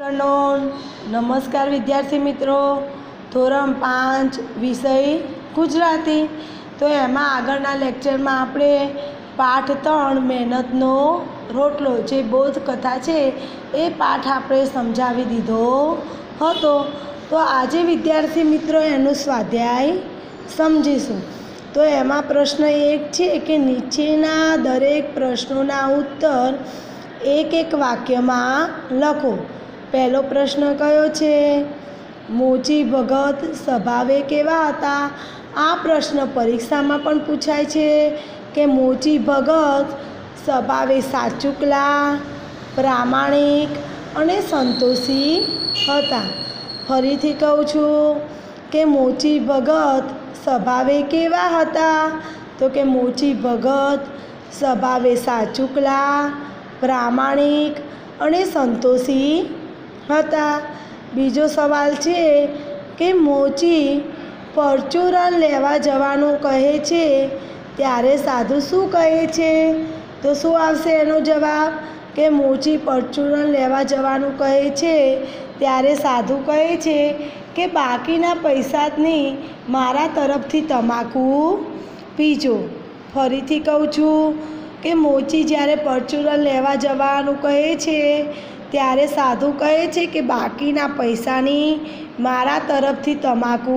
નમસ્કાર વિદ્યાર્થી મિત્રો, ધોરણ 5 વિષય ગુજરાતી. તો એમાં આગળના લેક્ચરમાં આપણે પાઠ 3 મહેનતનો રોટલો જે બોધ કથા છે એ પાઠ આપણે સમજાવી દીધો હતો. તો આજે વિદ્યાર્થી મિત્રો એનું સ્વાધ્યાય સમજીશું. તો એમાં પ્રશ્ન 1 છે કે નીચેના દરેક પ્રશ્નોના ઉત્તર એક વાક્યમાં લખો. પહેલો પ્રશ્ન કયો છે? મોચી ભગત સ્વભાવે કેવા હતા? આ પ્રશ્ન પરીક્ષામાં પણ પૂછાય છે કે મોચી ભગત સ્વભાવે સાચુકલા, પ્રામાણિક અને સંતોષી હતા. ફરીથી કહું છું કે મોચી ભગત સ્વભાવે કેવા હતા? તો કે મોચી ભગત સ્વભાવે સાચુકલા, પ્રામાણિક અને સંતોષી હતા. બીજો સવાલ છે કે મોચી પરચુરણ લેવા જવાનું કહે છે ત્યારે સાધુ શું કહે છે? તો શું આવશે એનો જવાબ? કે મોચી પરચુરણ લેવા જવાનું કહે છે ત્યારે સાધુ કહે છે કે બાકીના પૈસાની મારા તરફથી તમાકુ પીજો. ફરીથી કહું છું કે મોચી જ્યારે પરચુરણ લેવા જવાનું કહે છે ત્યારે સાધુ કહે છે કે બાકીના પૈસાની મારા તરફથી તમાકુ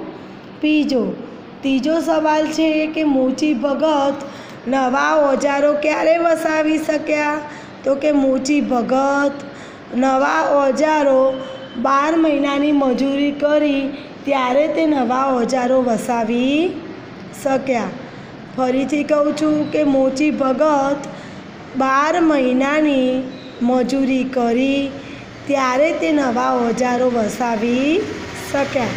પીજો. ત્રીજો સવાલ છે કે મોચી ભગત નવા ઓજારો ક્યારે વસાવી શક્યા? તો કે મોચી ભગત નવા ઓજારો 12 મહિનાની મજૂરી કરી ત્યારે તે નવા ઓજારો વસાવી શક્યા. ફરીથી કહું છું કે મોચી ભગત 12 મહિનાની મજૂરી કરી ત્યારે તે નવા ઓજારો વસાવી શક્યા.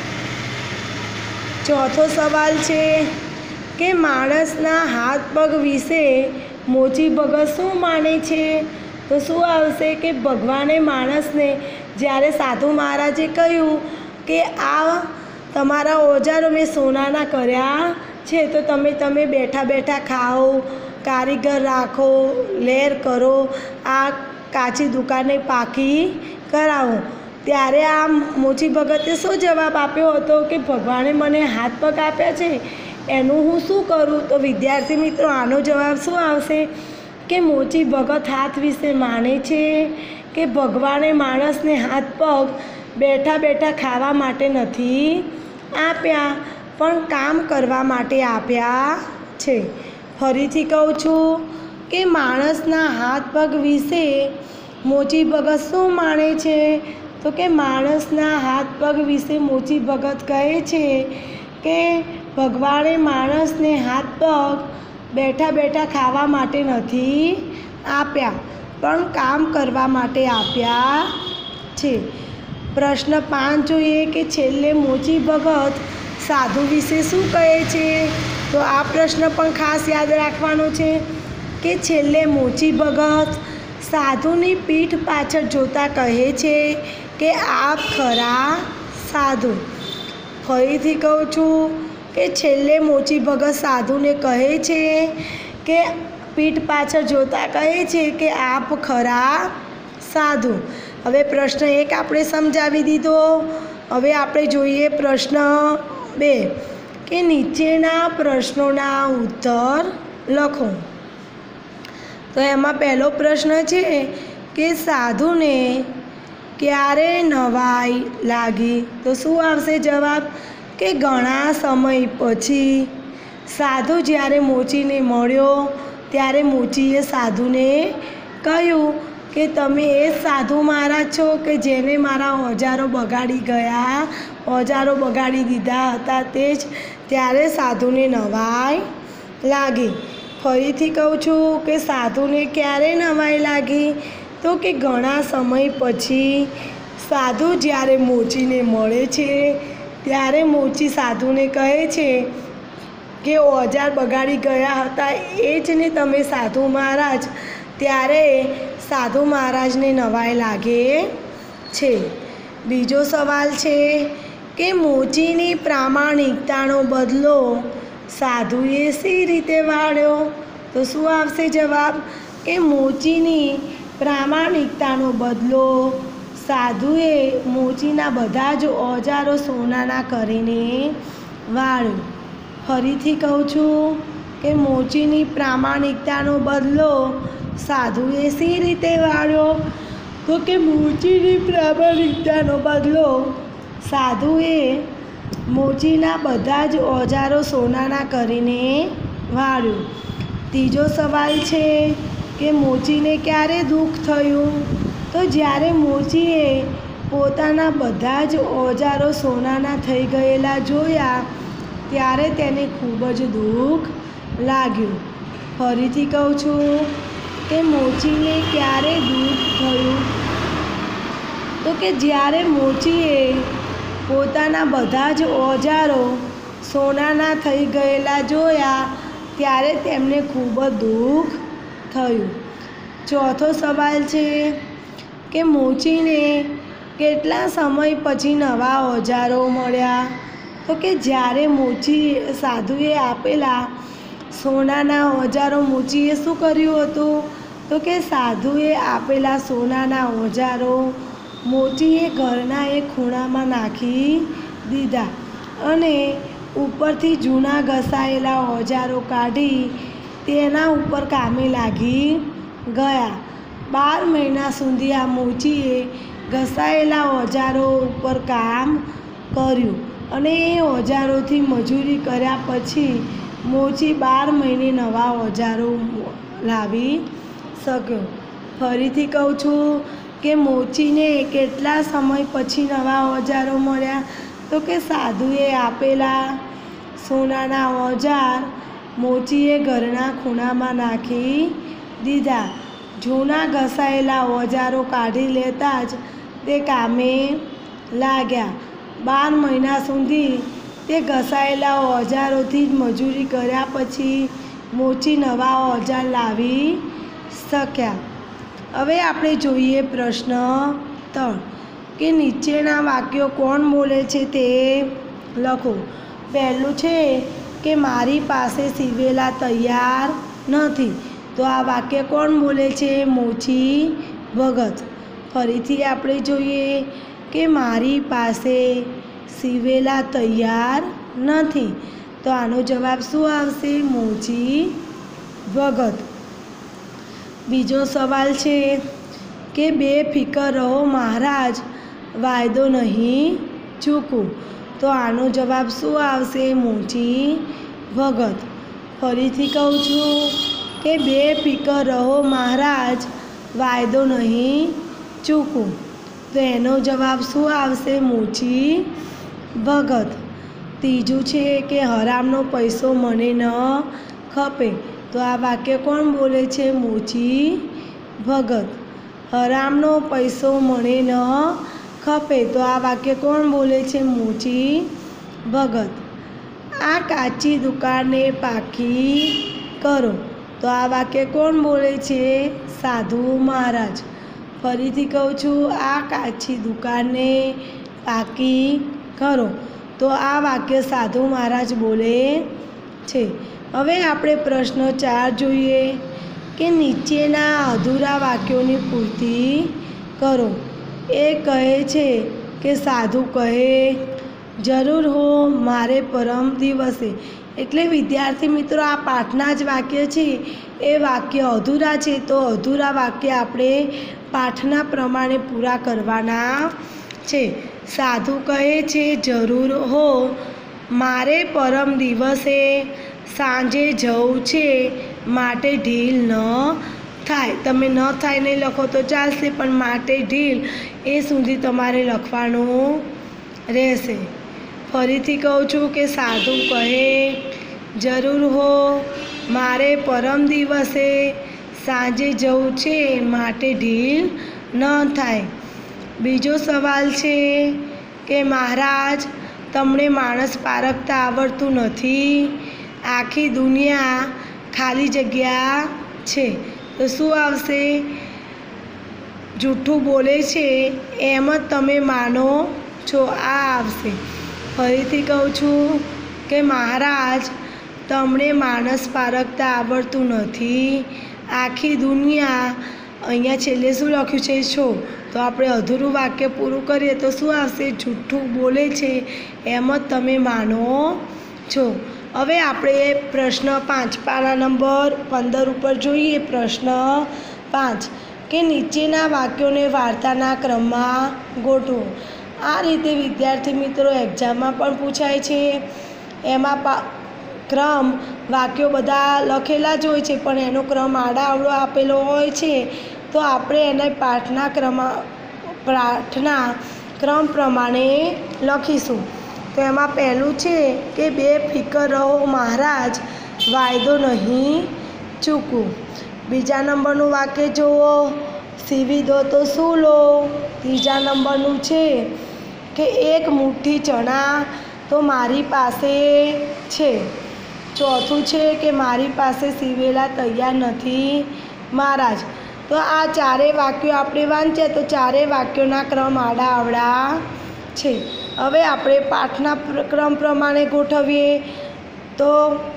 ચોથો સવાલ છે કે માણસના હાથ પગ વિશે મોચી ભગત શું માને છે? તો શું આવશે? કે ભગવાને માણસને જ્યારે સાધુ મહારાજે કહ્યું કે આ તમારા ઓજારો મેં સોનાના કર્યા છે તો તમે બેઠા બેઠા ખાઓ, કારીગર રાખો, લેર કરો, આ કાચી દુકાને પાકી કરાવો. ત્યારે આ મોચી ભગતે શું જવાબ આપ્યો હતો કે ભગવાને મને હાથ પગ આપ્યા છે એનું હું શું કરું? તો વિદ્યાર્થી મિત્રો આનો જવાબ શું આવશે? કે મોચી ભગત હાથ વિશે માને છે કે ભગવાને માણસને હાથ પગ બેઠા બેઠા ખાવા માટે નથી આપ્યા પણ કામ કરવા માટે આપ્યા છે. ફરીથી કહું છું કે માણસના હાથ પગ વિશે મોચી ભગત શું માને છે? તો કે માણસના હાથ પગ વિશે મોચી ભગત કહે છે કે ભગવાને માણસને હાથ પગ બેઠા બેઠા ખાવા માટે નથી આપ્યા પણ કામ કરવા માટે આપ્યા છે. પ્રશ્ન 5 જોઈએ કે છેલ્લે મોચી ભગત સાધુ વિશે શું કહે છે? તો આ પ્રશ્ન પણ ખાસ યાદ રાખવાનો છે કે છેલ્લે મોચી ભગત સાધુની પીઠ પાછળ જોતા કહે છે કે આપ ખરા સાધુ. ફરીથી કહું છું કે છેલ્લે મોચી ભગત સાધુને કહે છે કે પીઠ પાછળ જોતા કહે છે કે આપ ખરા સાધુ. હવે પ્રશ્ન 1 આપણે સમજાવી દીધો. હવે આપણે જોઈએ પ્રશ્ન 2 કે નીચેના પ્રશ્નોના ઉત્તર લખો. તો એમાં પહેલો પ્રશ્ન છે કે સાધુને ક્યારે નવાઈ લાગી? તો શું આવશે જવાબ? કે ઘણા સમય પછી. સાધુ જ્યારે મોચીને મળ્યો ત્યારે મોચીએ સાધુને કહ્યું કે તમે એ સાધુ મહારાજ છો કે જેને મારા ઓજારો બગાડી ગયા, ઓજારો બગાડી દીધા હતા તે જ. ત્યારે સાધુને નવાઈ લાગી. ફરીથી કહું છું કે સાધુને ક્યારે નવાઈ લાગી? તો કે ઘણા સમય પછી. સાધુ જ્યારે મોચીને મળે છે ત્યારે મોચી સાધુને કહે છે કે ઓજાર બગાડી ગયા હતા એ જ ને તમે સાધુ મહારાજ. ત્યારે સાધુ મહારાજને નવાઈ લાગે છે. બીજો સવાલ છે કે મોચીની પ્રામાણિકતાનો બદલો સાધુએ શી રીતે વાળ્યો? તો શું આવશે જવાબ? કે મોચીની પ્રામાણિકતાનો બદલો સાધુએ મોચીના બધા જ ઓજારો સોનાના કરીને વાળ્યું. ફરીથી કહું છું કે મોચીની પ્રામાણિકતાનો બદલો સાધુએ શી રીતે વાળ્યો? તો કે મોચીની પ્રામાણિકતાનો બદલો સાધુએ મોચીના બધા જ ઓજારો સોનાના કરીને વાળ્યું. ત્રીજો સવાલ છે કે મોચીને ક્યારે દુઃખ થયું? તો જ્યારે મોચીએ પોતાના બધા જ ઓજારો સોનાના થઈ ગયેલા જોયા ત્યારે તેને ખૂબ જ દુઃખ લાગ્યું. ફરીથી કહું છું કે મોચીને ક્યારે દુઃખ થયું? તો કે જ્યારે મોચીએ પોતાના બધા જ ઓજારો સોનાના થઈ ગયેલા જોયા ત્યારે તેમને ખૂબ જ દુઃખ થયું. ચોથો સવાલ છે કે મોચીને કેટલા સમય પછી નવા ઓજારો મળ્યા? તો કે જ્યારે સાધુએ આપેલા સોનાના ઓજારો મોચીએ શું કર્યું હતું? તો કે સાધુએ આપેલા સોનાના ઓજારો મોચીએ ઘરના એક ખૂણામાં નાખી દીધા અને ઉપરથી જૂના ઘસાયેલા ઓજારો કાઢી તેના ઉપર કામે લાગી ગયા. 12 મહિના સુધી આ મોચીએ ઘસાયેલા ઓજારો ઉપર કામ કર્યું અને એ ઓજારોથી મજૂરી કર્યા પછી મોચી 12 મહિને નવા ઓજારો લાવી શક્યો. ફરીથી કહું છું કે મોચીને કેટલા સમય પછી નવા ઓજારો મળ્યા? તો કે સાધુએ આપેલા સોનાના ઓજાર મોચીએ ઘરના ખૂણામાં નાખી દીધા. જૂના ઘસાયેલા ઓજારો કાઢી લેતા જ તે કામે લાગ્યા. 12 મહિના સુધી તે ઘસાયેલા ઓજારોથી જ મજૂરી કર્યા પછી મોચી નવા ઓજાર લાવી શક્યા. હવે આપણે જોઈએ પ્રશ્ન 3 કે નીચેના વાક્યો કોણ બોલે છે તે લખો. પહેલું છે કે મારી પાસે સીવેલા તૈયાર નથી. તો આ વાક્ય કોણ બોલે છે? મોચી ભગત. ફરીથી આપણે જોઈએ કે મારી પાસે સીવેલા તૈયાર નથી. તો આનો જવાબ શું આવશે? મોચી ભગત. બીજો સવાલ છે કે બેફિકર રહો મહારાજ, વાયદો નહીં ચૂકું. તો આનો જવાબ શું આવશે? મોચી ભગત. ફરીથી કહું છું કે બેફિકર રહો મહારાજ, વાયદો નહીં ચૂકું. તો એનો જવાબ શું આવશે? મોચી ભગત. ત્રીજું છે કે હરામનો પૈસો મને ન ખપે. તો આ વાક્ય કોણ બોલે છે? મોચી ભગત. હરામનો પૈસો મને ન ખપે. તો આ વાક્ય કોણ બોલે છે? મોચી ભગત. આ કાચી દુકાનને પાકી કરો. તો આ વાક્ય કોણ બોલે છે? સાધુ મહારાજ. ફરીથી કહું છું, આ કાચી દુકાનને પાકી કરો. તો આ વાક્ય સાધુ મહારાજ બોલે છે. હવે આપણે પ્રશ્ન 4 જોઈએ કે નીચેના અધૂરા વાક્યોની પૂર્તિ કરો. એ કહે છે કે સાધુ કહે, જરૂર હો મારે પરમ દિવસે. એટલે વિદ્યાર્થી મિત્રો, આ પાઠના જ વાક્ય છે એ વાક્ય અધૂરા છે. તો અધૂરા વાક્ય આપણે પાઠના પ્રમાણે પૂરા કરવાના છે. સાધુ કહે છે, જરૂર હો મારે પરમ દિવસે સાંજે જવું છે, માટે ઢીલ ન થાય. તમે ન થાય નહીં લખો તો ચાલશે, પણ માટે ઢીલ એ સુધી તમારે લખવાનું રહેશે. ફરીથી કહું છું કે સાધુ કહે, જરૂર હો મારે પરમ દિવસે સાંજે જવું છે, માટે ઢીલ ન થાય. બીજો સવાલ છે કે મહારાજ, તમને માણસ પારખતા આવડતું નથી. આખી દુનિયા ખાલી જગ્યા છે. તો શું આવશે? જૂઠું બોલે છે એમ જ તમે માનો છો, આ આવશે. ફરીથી કહું છું કે મહારાજ, તમને માણસ પારખતા આવડતું નથી. આખી દુનિયા, અહીંયા છેલ્લે શું લખ્યું છે? છો. તો तो આપણે અધૂરું વાક્ય પૂરું કરીએ તો શું આવશે? જૂઠું બોલે છે એમ જ તમે માનો છો. હવે આપણે પ્રશ્ન 5 પાના નંબર 15 ઉપર જોઈએ. પ્રશ્ન 5 કે નીચેના વાક્યોને વાર્તાના ક્રમમાં ગોઠવો. આ રીતે વિદ્યાર્થી મિત્રો એક્ઝામમાં પણ પૂછાય છે. એમાં ક્રમ વાક્યો બધા લખેલા જ હોય છે, પણ એનો ક્રમ આડાઅવળો આપેલો હોય છે. તો આપણે એને પાઠના ક્રમ પ્રમાણે લખીશું. તો એમાં પહેલું છે કે બેફિકર રહો મહારાજ, વાયદો નહીં ચૂકવું. બીજા નંબરનું વાક્ય જુઓ, સીવી દો તો શું લો. ત્રીજા નંબરનું છે કે એક મુઠ્ઠી ચણા તો મારી પાસે છે. ચોથું છે કે મારી પાસે સીવેલા તૈયાર નથી મહારાજ. તો આ ચારેય વાક્યો આપણે વાંચ્યા, તો ચારેય વાક્યોના ક્રમ આડાઅવળા છે. હવે આપણે પાઠના ક્રમ પ્રમાણે ગોઠવીએ તો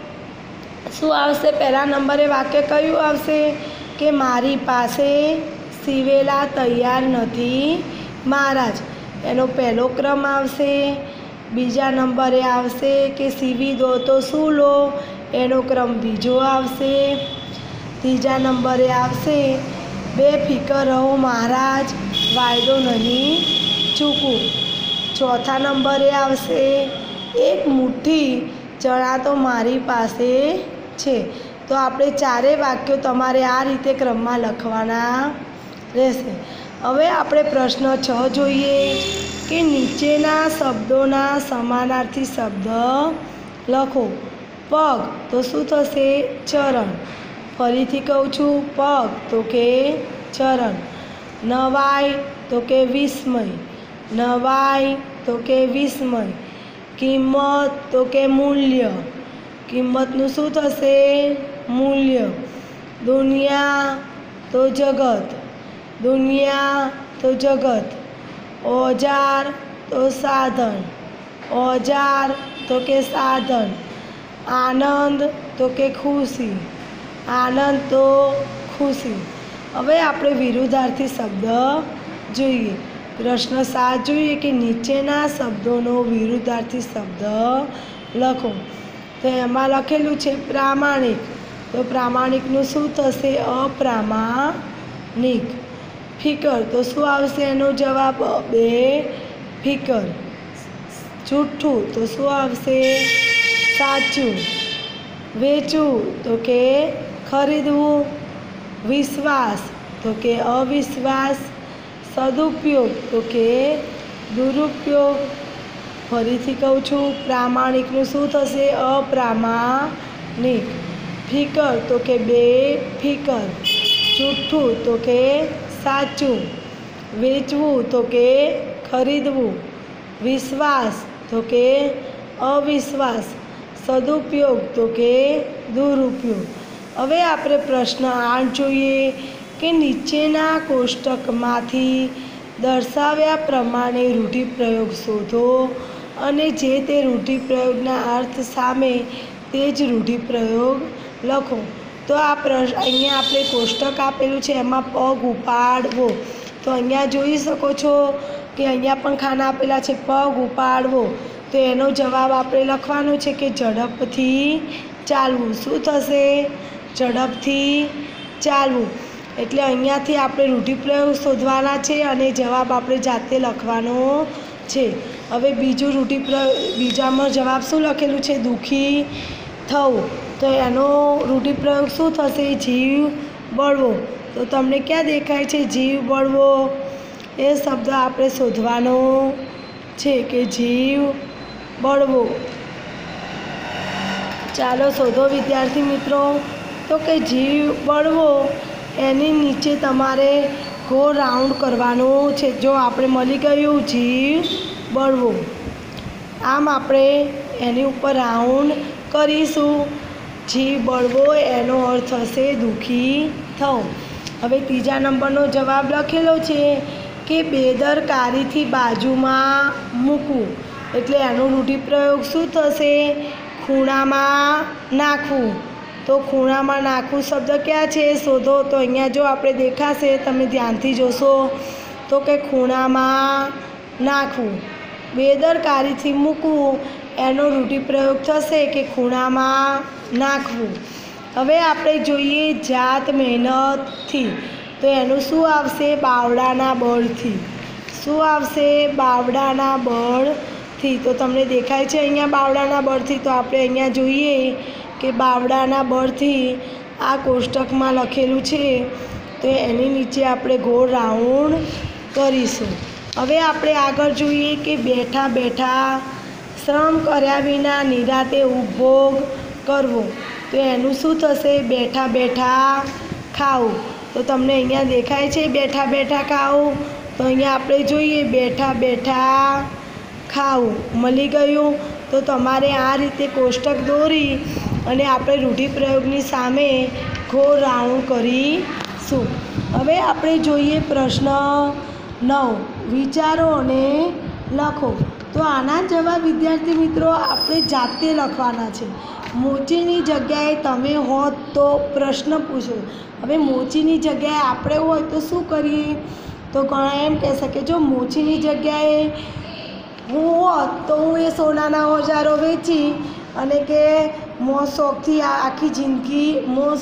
શું આવશે? પહેલા નંબરે વાક્ય કયું આવશે? કે મારી પાસે સીવેલા તૈયાર નથી મહારાજ, એનો પહેલો ક્રમ આવશે. બીજા નંબરે આવશે કે સીવી દો તો શું લો, એનો ક્રમ બીજો આવશે. ત્રીજા નંબરે આવશે બેફિકર રહો મહારાજ, વાયદો નહીં ચૂકવું. ચોથા નંબરે આવશે એક મુઠ્ઠી ચણા તો મારી પાસે છે. તો આપણે ચારેય વાક્યો તમારે આ રીતે ક્રમમાં લખવાના રહેશે. હવે આપણે પ્રશ્ન 6 જોઈએ કે નીચેના શબ્દોના સમાનાર્થી શબ્દ લખો. પગ તો શું થશે? ચરણ. ફરીથી કહું છું, પગ તો કે ચરણ. નવાઈ તો કે વિસ્મય. નવાઈ તો કે વિસ્મય. કિંમત તો કે મૂલ્ય. કિંમતનું શું થશે? મૂલ્ય. દુનિયા તો જગત. દુનિયા તો જગત. ઓજાર તો સાધન. ઓજાર તો કે સાધન. આનંદ તો કે ખુશી. આનંદ તો ખુશી. હવે આપણે વિરુદ્ધાર્થી શબ્દ જોઈએ. પ્રશ્ન 7 જોઈએ કે નીચેના શબ્દોનો વિરુદ્ધાર્થી શબ્દ લખો. તો એમાં લખેલું છે પ્રામાણિક. તો પ્રામાણિકનું શું થશે? અપ્રામાણિક. ફિકર તો શું આવશે? એનો જવાબ બેફિકર. જૂઠું તો શું આવશે? સાચું. વેચવું તો કે ખરીદવું. વિશ્વાસ તો કે અવિશ્વાસ. સદુપયોગ તો કે દુરુપયોગ. ફરીથી કહું છું, પ્રામાણિકનું શું થશે? અપ્રામાણિક. ફિકર તો કે બેફિકર. જૂઠું તો કે સાચું. વેચવું તો કે ખરીદવું. વિશ્વાસ તો કે અવિશ્વાસ. સદુપયોગ તો કે દુરુપયોગ. હવે આપણે પ્રશ્ન 8 જોઈએ કે નીચેના કોષ્ટકમાંથી દર્શાવ્યા પ્રમાણે રૂઢિપ્રયોગ શોધો અને જે તે રૂઢિપ્રયોગના અર્થ સામે તે જ રૂઢિપ્રયોગ લખો. તો આ અહીંયા આપણે કોષ્ટક આપેલું છે, એમાં પગ ઉપાડવો. તો અહીંયા જોઈ શકો છો કે અહીંયા પણ ખાના આપેલા છે, પગ ઉપાડવો. તો એનો જવાબ આપણે લખવાનો છે કે ઝડપથી ચાલવું. શું થશે? ઝડપથી ચાલવું. એટલે અહીંયાથી આપણે રૂઢિપ્રયોગ શોધવાના છે અને જવાબ આપણે જાતે લખવાનો છે. હવે બીજું બીજામાં જવાબ શું લખેલું છે? દુઃખી થવું. તો એનો રૂઢિપ્રયોગ શું થશે? જીવ બળવો. તો તમને ક્યાં દેખાય છે જીવ બળવો? એ શબ્દ આપણે શોધવાનો છે કે જીવ બળવો. ચાલો શોધો વિદ્યાર્થી મિત્રો. તો કે જીવ બળવો એની નીચે તમારે ગોળ રાઉન્ડ કરવાનું છે. જો આપણે મળી ગયું જીવ બળવો, આમ આપણે એની ઉપર રાઉન્ડ કરીશું. જીવ બળવો એનો અર્થ થશે દુઃખી થવું. હવે ત્રીજા નંબરનો જવાબ લખેલો છે કે બેદરકારીથી બાજુમાં મૂકવું. એટલે એનો રૂઢિપ્રયોગ શું થશે? ખૂણામાં નાખવું. તો ખૂણામાં નાખવું શબ્દ ક્યાં છે? શોધો. તો અહીંયા જો આપણે દેખાશે, તમે ધ્યાનથી જોશો તો કે ખૂણામાં નાખવું. બેદરકારીથી મૂકવું એનો રૂઢિપ્રયોગ થશે કે ખૂણામાં નાખવું. હવે આપણે જોઈએ જાત મહેનતથી, તો એનું શું આવશે? બાવડાના બળથી. શું આવશે? બાવડાના બળથી. તો તમને દેખાય છે અહીંયા બાવડાના બળથી? તો આપણે અહીંયા જોઈએ કે બાવડાના બળથી આ કોષ્ટકમાં લખેલું છે, તો એની નીચે આપણે ગોળ રાઉન્ડ કરીશું. હવે આપણે આગળ જોઈએ કે બેઠા બેઠા શ્રમ કર્યા વિના નિરાંતે ઉપભોગ કરવો, તો એનું શું થશે? બેઠા બેઠા ખાવું. તો તમને અહીંયા દેખાય છે બેઠા બેઠા ખાવું? તો અહીંયા આપણે જોઈએ બેઠા બેઠા ખાવું. મળી ગયું? તો તમારે આ રીતે કોષ્ટક દોરી અને આપણે રૂઢિપ્રયોગની સામે ગોળ રાઉન્ડ કરીશું. હવે આપણે જોઈએ પ્રશ્ન 9, વિચારો અને લખો. તો આના જવાબ વિદ્યાર્થી મિત્રો આપણે જાતે લખવાના છે. મોચીની જગ્યાએ તમે હોત તો પ્રશ્ન પૂછો. હવે મોચીની જગ્યાએ આપણે હોય તો શું કરીએ? તો ઘણા એમ કહેશે કે જો મોચીની જગ્યાએ હું હોત તો હું એ સોનાના ઓજારો વેચી અને કે શોખથી આખી જિંદગી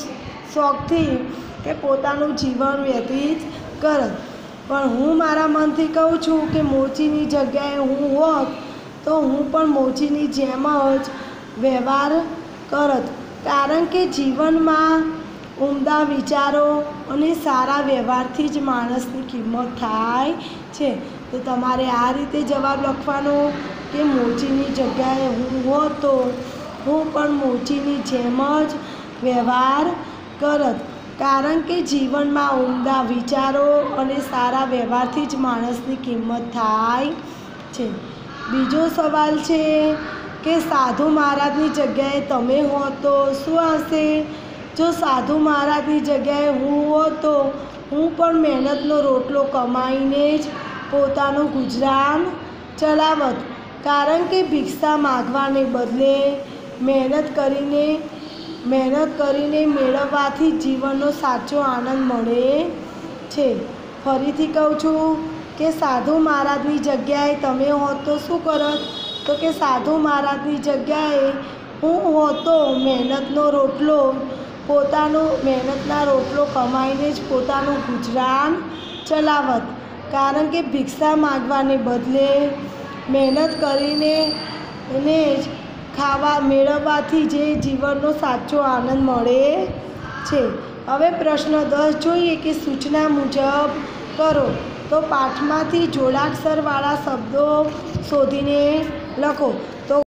શોખથી કે પોતાનું જીવન વ્યતીત કરત. પણ હું મારા મનથી કહું છું કે મોચીની જગ્યાએ હું હોત તો હું પણ મોચીની જેમ જ વ્યવહાર કરત. કારણ કે જીવનમાં ઉમદા વિચારો અને સારા વ્યવહારથી જ માણસની કિંમત થાય છે. તો તમારે આ રીતે જવાબ લખવાનો કે મોચીની જગ્યાએ હું હોત તો હું પણ મોચીની જેમ જ વ્યવહાર કરત. કારણ કે જીવનમાં ઉમદા વિચારો અને સારા વ્યવહારથી જ માણસની કિંમત થાય છે. બીજો સવાલ છે કે સાધુ મહારાજની જગ્યાએ તમે હોત તો શું આવશે? જો સાધુ મહારાજની જગ્યાએ હું હોત તો હું પણ મહેનતનો રોટલો કમાઈને જ પોતાનું ગુજરાન ચલાવત. કારણ કે ભિક્ષા માગવાને બદલે મહેનત કરીને મેળવવાથી જીવનનો સાચો આનંદ મળે છે. ફરીથી કહું છું કે સાધુ મહારાજની જગ્યાએ તમે હોત તો શું કરત? તો કે સાધુ મહારાજની જગ્યાએ હું હોત તો મહેનતના રોટલો કમાઈને જ પોતાનું ગુજરાન ચલાવત. કારણ કે ભિક્ષા માગવાને બદલે મહેનત કરીને જ મેળવવાથી જે જીવનનો સાચો આનંદ મળે છે. હવે પ્રશ્ન 10 જોઈએ કે સૂચના મુજબ કરો. તો પાઠમાંથી જોડાક્ષરવાળા શબ્દો શોધીને લખો. તો